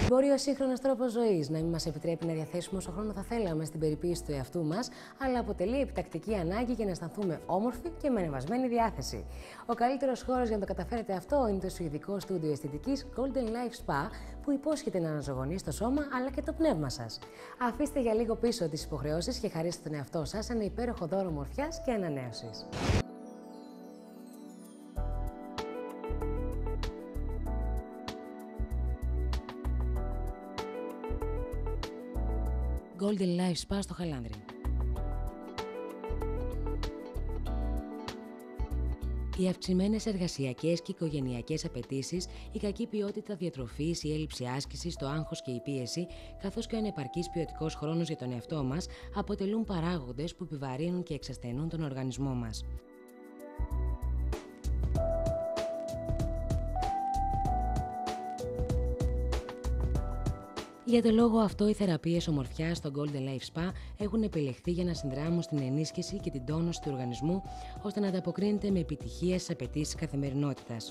Μπορεί ο σύγχρονος τρόπος ζωής να μην μας επιτρέπει να διαθέσουμε όσο χρόνο θα θέλαμε στην περιποίηση του εαυτού μας, αλλά αποτελεί επιτακτική ανάγκη για να αισθανθούμε όμορφοι και με ανεβασμένη διάθεση. Ο καλύτερος χώρος για να το καταφέρετε αυτό είναι το σουηδικό στούντιο αισθητικής Golden Life Spa, που υπόσχεται να αναζωογονεί το σώμα αλλά και το πνεύμα σας. Αφήστε για λίγο πίσω τις υποχρεώσεις και χαρίστε τον εαυτό σας ένα υπέροχο δώρο ομορφιάς και ανανέωσης. Golden Life Spa στο Χαλάνδρι. Οι αυξημένες εργασιακές και οικογενειακές απαιτήσεις, η κακή ποιότητα διατροφής, η έλλειψη άσκησης, το άγχος και η πίεση, καθώς και ο ανεπαρκής ποιοτικός χρόνος για τον εαυτό μας, αποτελούν παράγοντες που επιβαρύνουν και εξασθενούν τον οργανισμό μας. Για τον λόγο αυτό, οι θεραπείες ομορφιάς στο Golden Life Spa έχουν επιλεχθεί για να συνδράμουν στην ενίσχυση και την τόνωση του οργανισμού, ώστε να ανταποκρίνεται με επιτυχία στις απαιτήσεις καθημερινότητας.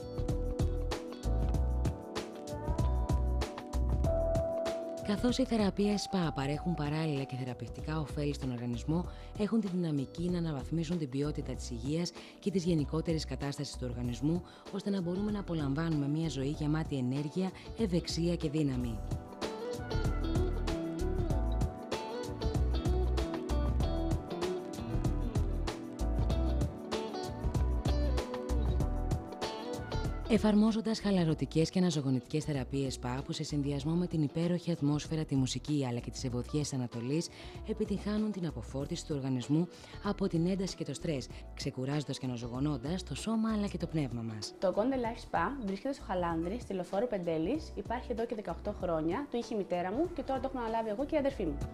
Καθώς οι θεραπείες SPA παρέχουν παράλληλα και θεραπευτικά ωφέλη στον οργανισμό, έχουν τη δυναμική να αναβαθμίσουν την ποιότητα της υγείας και της γενικότερης κατάστασης του οργανισμού, ώστε να μπορούμε να απολαμβάνουμε μια ζωή γεμάτη ενέργεια, ευεξία και δύναμη. Εφαρμόζοντας χαλαρωτικές και αναζωογονητικές θεραπείες SPA που σε συνδυασμό με την υπέροχη ατμόσφαιρα, τη μουσική αλλά και τις ευωδιές Ανατολής επιτυγχάνουν την αποφόρτιση του οργανισμού από την ένταση και το στρες, ξεκουράζοντας και αναζωογονώντας το σώμα αλλά και το πνεύμα μας. Το Golden Life Spa βρίσκεται στο Χαλάνδρι, στη Λεωφόρου Πεντέλης, υπάρχει εδώ και 18 χρόνια, το είχε η μητέρα μου και τώρα το έχω αναλάβει εγώ και η αδερφή μου.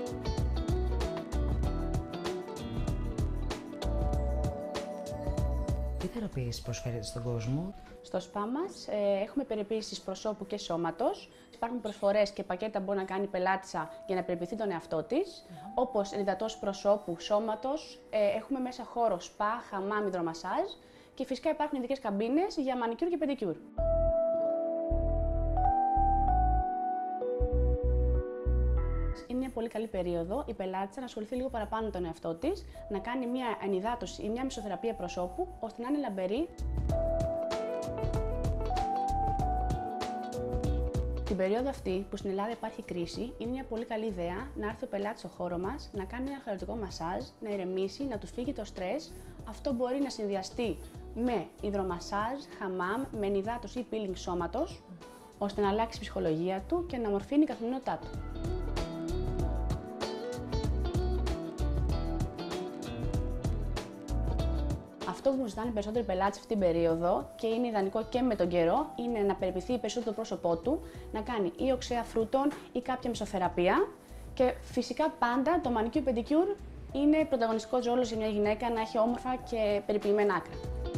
Τι θεραπείες προσφέρετε στον κόσμο? Στο σπα μας έχουμε περιποίησεις προσώπου και σώματος. Υπάρχουν προσφορές και πακέτα που μπορεί να κάνει η πελάτησα για να περιποιηθεί τον εαυτό της, όπως υδατός προσώπου, σώματος. Έχουμε μέσα χώρο σπα, χαμάμ, υδρομασάζ και φυσικά υπάρχουν ειδικές καμπίνες για μανικιούρ και πεντικιούρ. Είναι μια πολύ καλή περίοδο η πελάτησα να ασχοληθεί λίγο παραπάνω με τον εαυτό της, να κάνει μια ενυδάτωση ή μια μισοθεραπεία προσώπου, ώστε να είναι λαμπερή. Την περίοδο αυτή που στην Ελλάδα υπάρχει κρίση, είναι μια πολύ καλή ιδέα να έρθει ο πελάτης στο χώρο μας, να κάνει ένα χαλαρωτικό μασάζ, να ηρεμήσει, να του φύγει το στρες. Αυτό μπορεί να συνδυαστεί με υδρομασάζ, χαμάμ, με ενυδάτωση ή peeling σώματος, ώστε να αλλάξει η ψυχολογία του και να μορφύνει η καθημερινότητά του. Αυτό που μου ζητάνε οι περισσότεροι πελάτες αυτή την περίοδο και είναι ιδανικό και με τον καιρό είναι να περιποιηθεί περισσότερο το πρόσωπό του, να κάνει ή οξέα φρούτων ή κάποια μεσοθεραπεία και φυσικά πάντα το μανικιούρ πεντικιούρ είναι πρωταγωνιστικός ρόλος για μια γυναίκα να έχει όμορφα και περιποιημένα άκρα.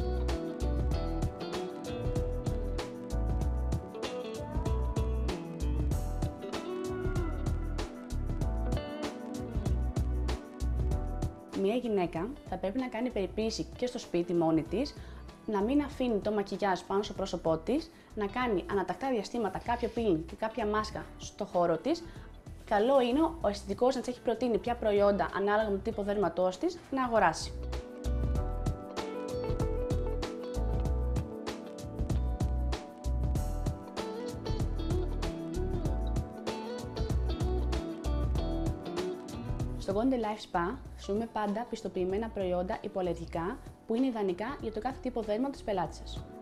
Μια γυναίκα θα πρέπει να κάνει περιποίηση και στο σπίτι μόνη της, να μην αφήνει το μακιγιάζ πάνω στο πρόσωπό της, να κάνει ανατακτά διαστήματα κάποιο peeling και κάποια μάσκα στο χώρο της. Καλό είναι ο αισθητικός να της έχει προτείνει ποια προϊόντα ανάλογα με το τύπο δέρματός της να αγοράσει. Στο Golden Life Spa χρησιμοποιούμε πάντα πιστοποιημένα προϊόντα υποαλλεργικά που είναι ιδανικά για το κάθε τύπο δέρμα της πελάτης σας.